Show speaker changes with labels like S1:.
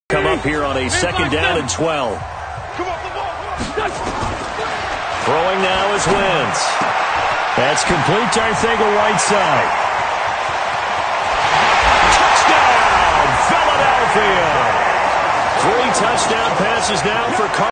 S1: Come up here on a second down and 12. Throwing now is Wentz. That's complete to Arcega-Whiteside. Touchdown, Philadelphia! 3 touchdown passes now for